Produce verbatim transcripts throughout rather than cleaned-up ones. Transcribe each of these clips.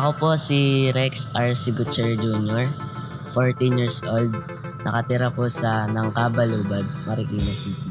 Ako po si Rex R. Sigucher Junior, fourteen years old, nakatira po sa Nangkabalubad, Marikina City.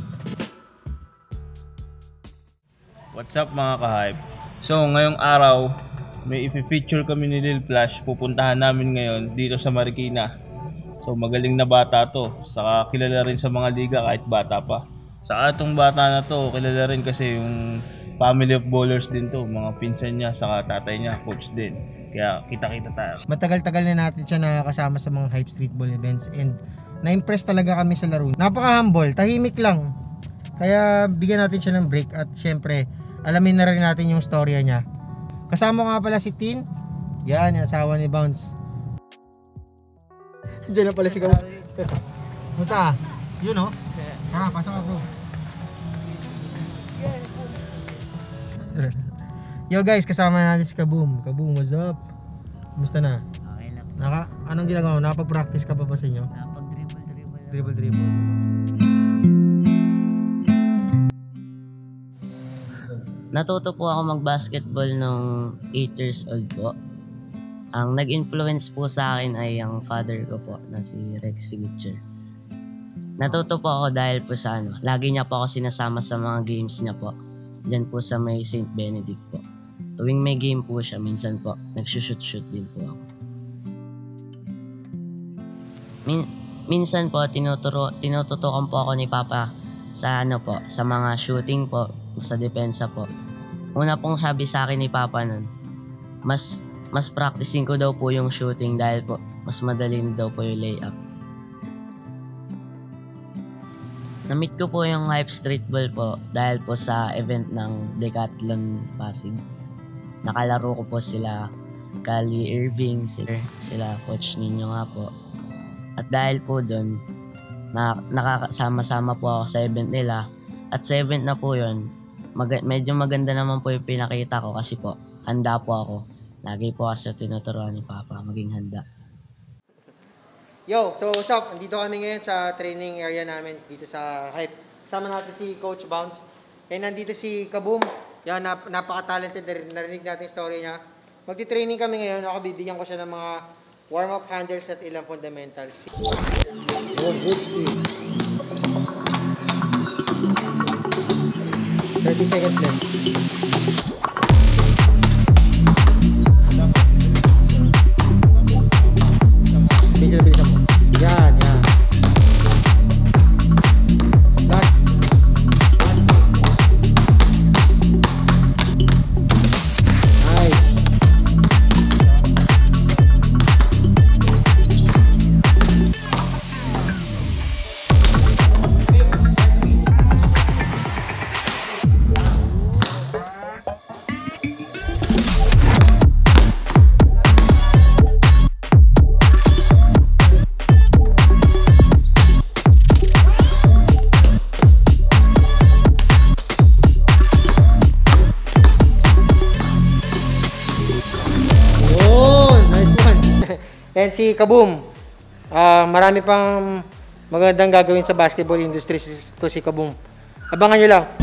What's up mga ka-hype? So ngayong araw, may i-feature kami ni Lil Flash. Pupuntahan namin ngayon dito sa Marikina. So magaling na bata to, saka kilala rin sa mga liga kahit bata pa. Saka itong bata na to, kilala rin kasi yung family of bowlers din to, mga pinsan niya, saka tatay niya, coach din. Kaya kita-kita tayo. Matagal-tagal na natin siya nakakasama sa mga hype streetball events and na-impress talaga kami sa laro. Napaka-humble, tahimik lang. Kaya bigyan natin siya ng break at syempre, alamin na rin natin yung storya niya. Kasama nga pala si Tin. Yan, yung asawa ni Bounce. Diyan na pala si Kabu. Musta? Yun o. Tara, pasok ako. Yo guys, kasama natin si Kaboom. Kaboom, what's up? Kumusta na? Okay lang. Naka, anong ginagawa mo? Nakapag-practice ka pa ba sa inyo? Nakapag-dribble-dribble. Dribble-dribble. Natuto po ako mag-basketball nung eight years old po. Ang nag-influence po sa akin ay ang father ko po na si Rex Sigucher. Natuto po ako dahil po sa ano, lagi niya po ako sinasama sa mga games niya po. Diyan po sa may Saint Benedict po. Tuwing may game po siya, minsan po, nagsushoot-shoot din po ako. Min minsan po, tinuturo, tinututukan po ako ni Papa sa ano po, sa mga shooting po, sa depensa po. Una pong sabi sa akin ni Papa nun, mas, mas practicing ko daw po yung shooting dahil po, mas madali daw po yung layup. Na-meet ko po yung hype streetball po dahil po sa event ng Decathlon Pasig. Nakalaro ko po sila Kali Irving, sila, sila Coach Ninyo nga po. At dahil po doon, na, nakakasama-sama po ako sa event nila. At sa event na po yun, mag, medyo maganda naman po yung pinakita ko kasi po, handa po ako. Lagi po kasi tinuturuan ni Papa maging handa. Yo, so what's up? Nandito kami ngayon sa training area namin dito sa Hype. Kasama natin si Coach Bounce. And nandito si Kaboom. Yan, nap napaka-talented. Narinig natin yung story niya. Magti-training kami ngayon. Ako bibigyan ko siya ng mga warm-up handles at ilang fundamentals. Oh, good speed. thirty seconds left. Bilisan mo. Yan, yan. Last. Nice. And si Kaboom, uh, marami pang magandang gagawin sa basketball industry to si Kaboom. Abangan nyo lang.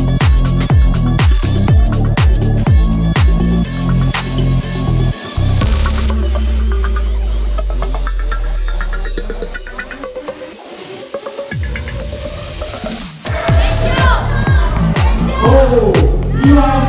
Oh, you are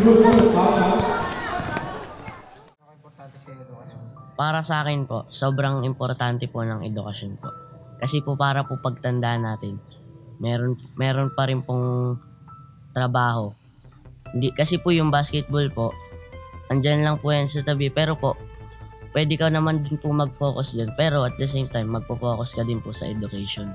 Importante sa edukasyon. Para sa akin po, sobrang importante po ng edukasyon po. Kasi po para po pagtandaan natin, meron meron pa rin pong trabaho. Hindi kasi po yung basketball po, andyan lang po yan sa tabi, pero po pwede ka naman din po mag-focus din, pero at the same time magpo-focus ka din po sa education.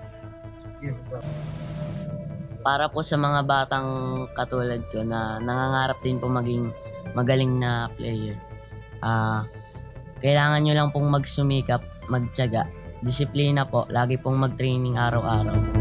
Para po sa mga batang katulad ko na nangangarap din po maging magaling na player, ah kailangan nyo lang pong magsumikap, magtiyaga, disiplina po, lagi pong mag-training araw-araw.